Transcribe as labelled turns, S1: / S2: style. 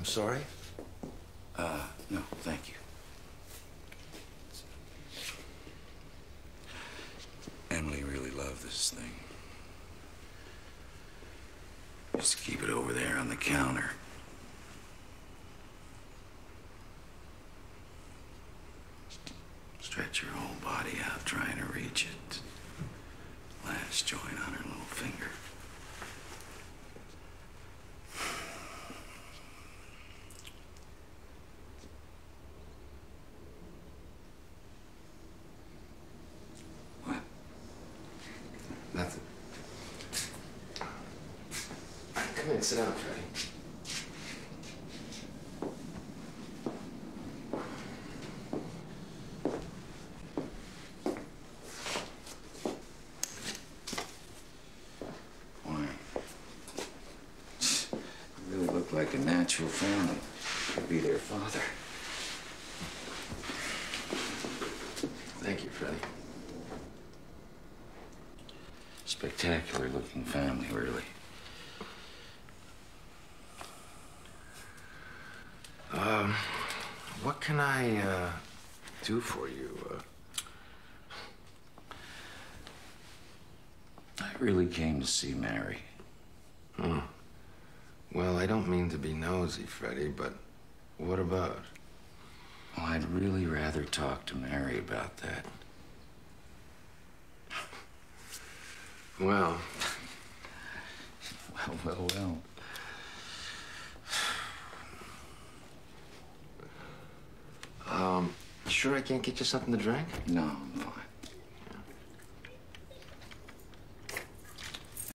S1: I'm sorry?
S2: No, thank you. Emily really loved this thing. Just keep it over there on the counter. Stretch her whole body out trying to reach it. Last joint on her little finger. What?
S1: Nothing. Come in, sit down, Freddie.
S2: Like a natural family. Could be their father.
S1: Thank you, Freddie.
S2: Spectacular looking family, really.
S1: What can I, do for you?
S2: I really came to see Mary.
S1: Well, I don't mean to be nosy, Freddie, but what about?
S2: Well, I'd really rather talk to Mary about that.
S1: Well.
S2: Well.
S1: Sure I can't get you something to drink?
S2: No, I'm